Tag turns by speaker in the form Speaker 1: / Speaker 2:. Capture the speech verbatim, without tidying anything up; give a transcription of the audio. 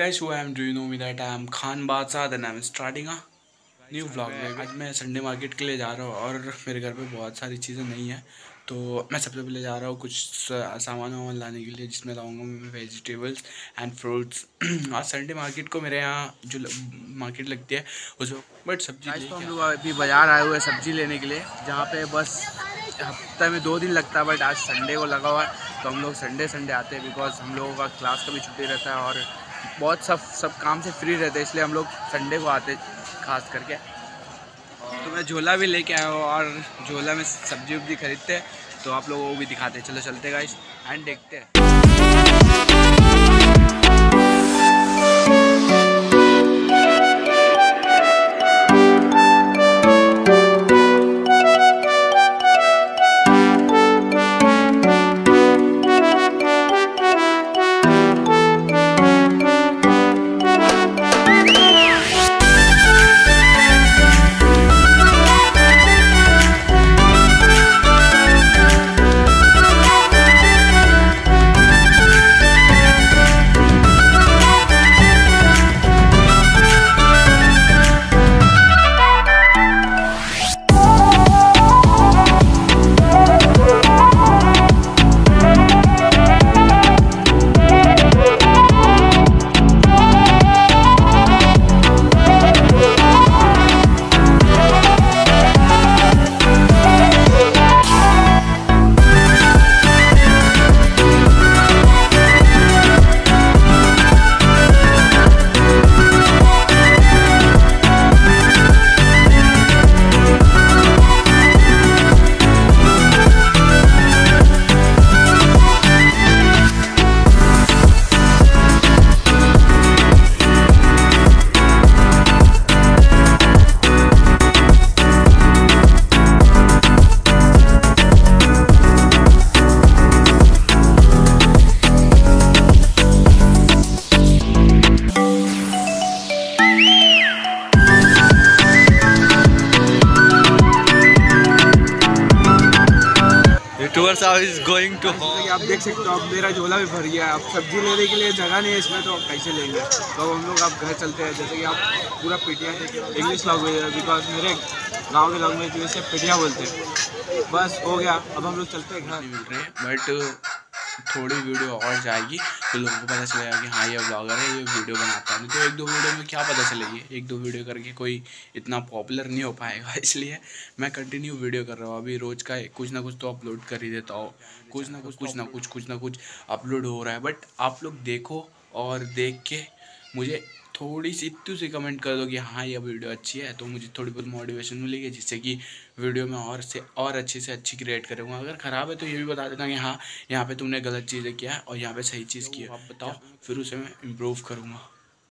Speaker 1: guys, who I am, do you know me that I am Khan Badshah and I am starting a new vlog में। आज मैं Sunday market के लिए जा रहा हूँ और मेरे घर पे बहुत सारी चीज़ें नहीं है, तो मैं सबसे पहले जा रहा हूँ कुछ सामान वामान लाने के लिए, जिसमें लाऊंगा मैं वेजिटेबल्स एंड फ्रूट्स। आज संडे मार्केट को मेरे यहाँ जो मार्केट लगती है उसमें बट सब्जी तो हम लोग अभी बाज़ार आए हुए हैं सब्ज़ी लेने के लिए, जहाँ पे बस हफ्ते में दो दिन लगता है, बट आज संडे को लगा हुआ है तो हम लोग संडे संडे आते हैं, बिकॉज हम लोगों का क्लास का भी छुट्टी रहता है और बहुत सब सब काम से फ्री रहते हैं, इसलिए हम लोग संडे को आते खास करके। तो मैं झोला भी लेके आया हूँ और झोला में सब्जी वब्जी खरीदते हैं, तो आप लोगों को भी दिखाते हैं। चलो चलते गाइस एंड देखते हैं।
Speaker 2: Is going to
Speaker 1: आप देख सकते हो, अब मेरा झोला भी भर गया है। अब सब्जी लेने के लिए जगह नहीं है इसमें, तो कैसे लेंगे? तो हम लोग अब घर चलते हैं। जैसे कि आप पूरा पेटिया इंग्लिश लॉग में, बिकॉज मेरे गांव के लोग में जो इसे पेटिया बोलते हैं। बस हो गया, अब हम लोग चलते हैं घर। मिल रहे हैं बट थोड़ी वीडियो और जाएगी तो लोगों को पता चलेगा कि हाँ ये ब्लॉगर है, ये वीडियो बनाता है। नहीं तो एक दो वीडियो में क्या पता चलेगी, एक दो वीडियो करके कोई इतना पॉपुलर नहीं हो पाएगा, इसलिए मैं कंटिन्यू वीडियो कर रहा हूँ। अभी रोज़ का कुछ ना कुछ तो अपलोड कर ही देता हूँ, कुछ ना कुछ कुछ ना कुछ कुछ ना कुछ अपलोड हो रहा है। बट आप लोग देखो और देख के मुझे थोड़ी सी इतनी सी कमेंट कर दो कि हाँ ये वीडियो अच्छी है, तो मुझे थोड़ी बहुत मोटिवेशन मिलेगी, जिससे कि वीडियो में और से और अच्छे से अच्छी क्रिएट करूँगा। अगर ख़राब है तो ये भी बता देना कि हाँ यहाँ पे तुमने गलत चीज़ें किया है और यहाँ पे सही चीज़ की है, आप बताओ, फिर उसे मैं इम्प्रूव करूँगा।